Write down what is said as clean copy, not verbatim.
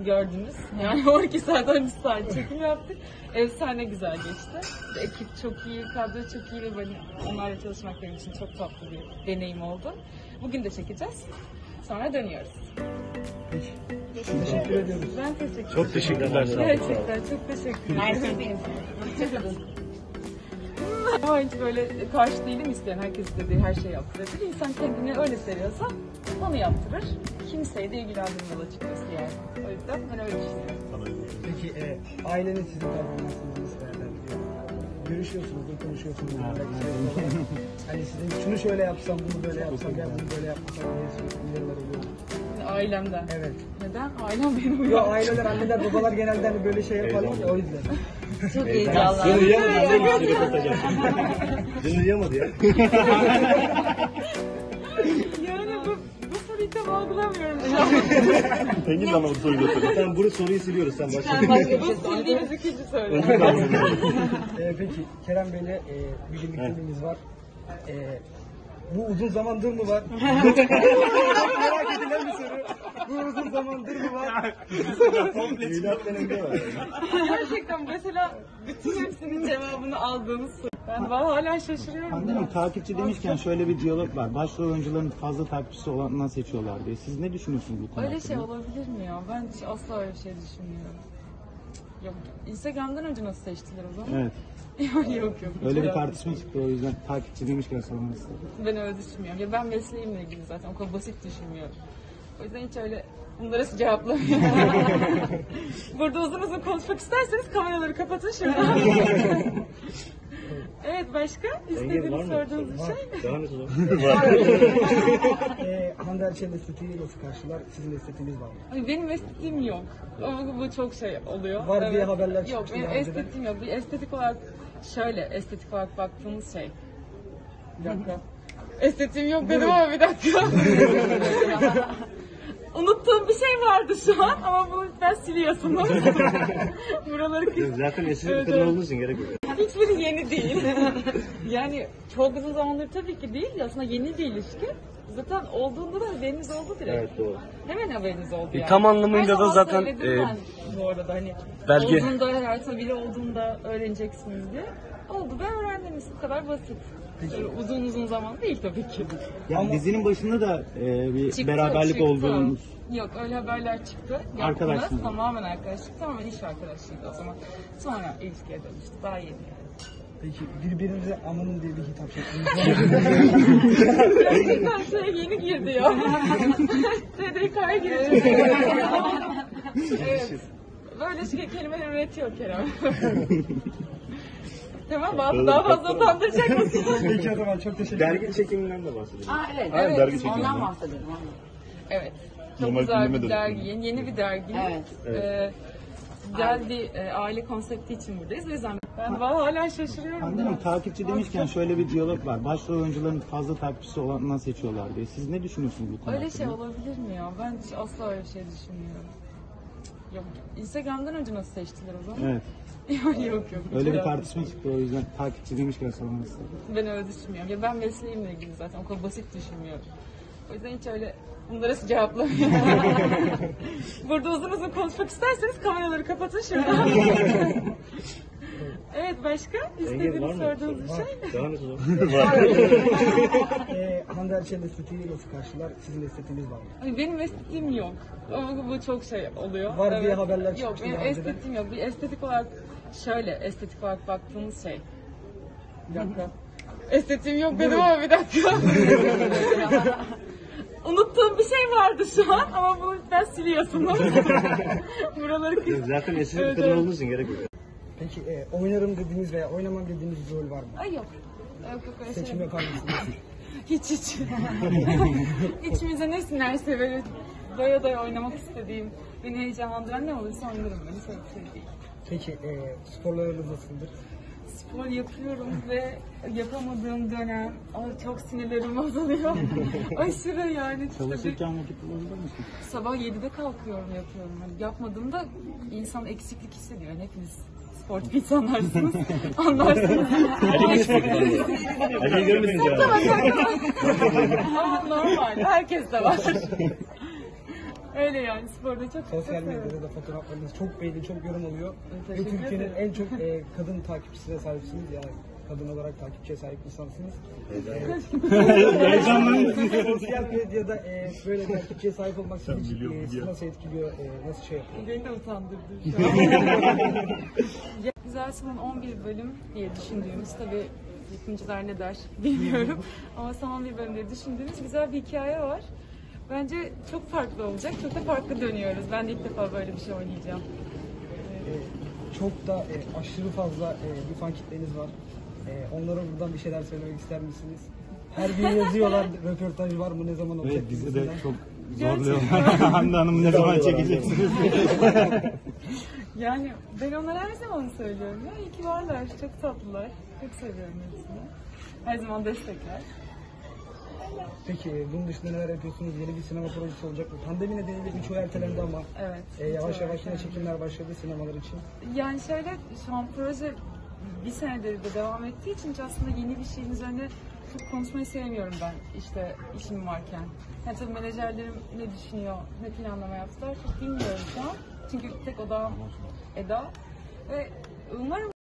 gördünüz. Yani 12 saat 13 saat çekim yaptık. Efsane güzel geçti. Ekip çok iyi, kadro çok iyi ve böyle onlarla çalışmak benim için çok tatlı bir deneyim oldu. Bugün de çekeceğiz. Sonra dönüyoruz. Teşekkür ediyoruz. Ben teşekkür ederim. Çok teşekkürler. Gerçekten çok teşekkür ederim. Ama hiç böyle karşı değilim, isteyen herkes istediği her şeyi yaptırabilir. İnsan kendini öyle seviyorsa onu yaptırır. Kimseyi de ilgilendirmez açıkçası yani. O yüzden ben öyle düşünüyorum. Peki ailenin sizin performansınızı nasıl değerlendiriyor? Görüşüyorsunuzdur, konuşuyorsunuzdur. Hani sizin şunu şöyle yapsam, bunu böyle yapsam, gel bunu böyle yapsam diye uyarılar oluyor. Ailemden. Evet. Neden? Ailem benim Yo, uyarım. aileler, anneler, babalar genelde hani böyle şey yaparlar ya, o yüzden. Çok heyecanlı. Dün uyuyamadı. Dün uyuyamadı ya. Yani bu soruyu tam algılamıyorum. Peki zaman o soruyu soruyor. Tamam, bu soruyu siliyoruz, sen başla. Bu sildiğimiz ikinci soru. Peki Kerem Bey'le bir birlikteliğimiz var. Bu uzun zamandır mı var? Merak edilen bir soru. Bu uzun zamandır mı var? Milattan önce var. Gerçekten mesela bütün hepsinin cevabını aldığınız soru. Ben hala şaşırıyorum. Hande Hanım, takipçi demişken şöyle bir diyalog var. Başrol oyuncuların fazla takipçisi olanından seçiyorlar diye. Siz ne düşünüyorsunuz bu konu Öyle hakkında? şey olabilir mi ya? Ben hiç asla öyle bir şey düşünmüyorum. Yok. Instagram'dan önce nasıl seçtiler o zaman? Evet. Yok. Öyle bir tartışma çıktı, o yüzden takipçi demişken sormak istedim. Ben öyle düşünmüyorum. Ya ben mesleğimle ilgili zaten o kadar basit düşünmüyorum. O yüzden hiç öyle bunlara cevaplamıyorum. Burada uzun konuşmak isterseniz kameraları kapatın şurada. Evet, başka? İstediğiniz sorduğunuz bir şey? Devam et o zaman. Hande Erçel'in estetiği nasıl karşılar? Sizin estetiğiniz var mı? Ay, benim estetiğim yok. Ama bu çok şey oluyor. Var diye haberler Yok, çıkmıştı benim daha önceden. estetiğim yok. Bir estetik olarak şöyle estetik olarak baktığımız şey. Bir dakika. Estetiğim yok dedim ama bir dakika. Unuttuğum bir şey vardı şu an ama bunu ben siliyorsunuz. Buraları Zaten eski bir kadın olduğu için gerek yok. hiçbiri yeni değil. Yani çok uzun zamandır tabii ki değil. Aslında yeni bir ilişki. Zaten olduğunda da haberiniz oldu direkt. Evet, doğru. Hemen haberiniz oldu yani. Tam anlamıyla Her da zaman zaten, söyledim ben bu arada hani belge- olduğunda hayatında biri olduğunda öğreneceksiniz diye. Oldu da öğrendiniz. Bu kadar basit. Öyle uzun zaman değil tabii ki. Yani dizinin başında da bir Çıktı, beraberlik çıktı. olduğunuz. Yok, öyle haberler çıktı. Arkadaşsınız. Yaptınız, tamamen arkadaşlık, tamamen iş arkadaşlığıydı o zaman. Sonra ilişkiye dönüştü. Daha yeni yani. Peki birbirinize amanın diye bir hitap şekliniz Gerçekten şeye yeni girdi ya. TDK'ya girecek. Evet. Böyle kelimeler üretiyor Kerem. Tamam, daha fazla utandıracak mısın? Peki o zaman çok teşekkür ederim. Dergi çekiminden de bahsedelim. Evet, Aynen, dergi çekimi. Ondan bahsedelim. evet. Çok Normal güzel gündeme bir de- dergi, yeni bir dergi. Evet. Güzel bir aile konsepti için buradayız. O yüzden ben hala şaşırıyorum. Hande Hanım, takipçi demişken şöyle bir diyalog var. Başrol oyuncuların fazla takipçisi olanından seçiyorlar diye. Siz ne düşünüyorsunuz bu konu Öyle hakkında? şey olabilir mi ya? Ben hiç asla öyle bir şey düşünmüyorum. Yok. Instagram'dan önce nasıl seçtiler o zaman? Evet. Yok. Öyle bir tartışma çıktı, o yüzden takipçi demişken sormak istedim. Ben öyle düşünmüyorum. Ya ben mesleğimle ilgili zaten o kadar basit düşünmüyorum. O yüzden hiç öyle bunlara cevaplamıyorum. Burada uzun konuşmak isterseniz kameraları kapatın şurada. Evet, başka? İstediğiniz sorduğunuz bir şey? Devam et o zaman. Hande Erçel'in estetiği nasıl karşılar? Sizin estetiğiniz var mı? Ay, benim estetiğim yok. Ama bu çok şey oluyor. Var diye haberler Yok, çıkmıştı benim daha önceden. estetiğim yok. Bir estetik olarak şöyle estetik olarak baktığımız şey. Bir dakika. Estetiğim yok dedim ama bir dakika. Unuttuğum bir şey vardı şu an ama bunu ben siliyorsunuz. Buraları Zaten eski bir kadın olduğu için gerek yok. Peki oynarım dediğiniz veya oynamam dediğiniz bir rol var mı? Ay yok. Yok öyle şey. Seçim yapar mısınız? Hiç. İçimize ne sinerse böyle doya oynamak istediğim, beni heyecanlandıran ne olursa oynarım ben. Hiç öyle bir şey değil. Peki sporlarınız nasıldır? Spor yapıyorum ve yapamadığım dönem çok sinirlerim bozuluyor. Aşırı yani. Çalışırken vakit bulabilir misin? Sabah 7'de kalkıyorum, yapıyorum. Yani yapmadığımda insan eksiklik hissediyor. Yani hepiniz sportif insanlarsınız. Anlarsınız. Ali'yi görmediniz ya. Ama normal. Herkes de var. Öyle yani sporda çok Sosyal çok seviyorum. medyada da fotoğraflarınız çok beğeni, çok yorum alıyor. Ve Teşekkür Türkiye'nin ederim. en çok kadın takipçisine sahipsiniz. Yani kadın olarak takipçiye sahip insansınız. Heyecanlandım. Sosyal medyada böyle takipçiye sahip olmak sizin için biliyorum, sizi nasıl etkiliyor, nasıl şey yapıyor? Beni de utandırdı şu an. Güzel Son 11 bölüm diye düşündüğümüz, tabii yapımcılar ne der bilmiyorum ama son 11 bölüm diye düşündüğümüz güzel bir hikaye var. Bence çok farklı olacak, çok da farklı dönüyoruz. Ben de ilk defa böyle bir şey oynayacağım. Çok da aşırı fazla bir fan kitleniz var. Onlara buradan bir şeyler söylemek ister misiniz? Her gün yazıyorlar, röportaj var mı, ne zaman olacak? Evet bizi de gibisinden. çok zorluyorlar. Hande Hanım ne zaman çekeceksiniz? Yani ben onlara her zaman söylüyorum ya, iyi ki varlar, çok tatlılar, çok seviyorum hepsini. Her zaman destekler. Peki bunun dışında neler yapıyorsunuz? Yeni bir sinema projesi olacak mı? Pandemi nedeniyle birçoğu ertelendi ama Evet. yavaş çok yavaş yine erken. çekimler başladı sinemalar için. Yani şöyle, şu an proje bir senedir de devam ettiği için hiç aslında yeni bir şeyin üzerine çok konuşmayı sevmiyorum ben işte işim varken. Yani tabii menajerlerim ne düşünüyor, ne planlama yaptılar çok bilmiyorum şu an. Çünkü tek odam Eda ve umarım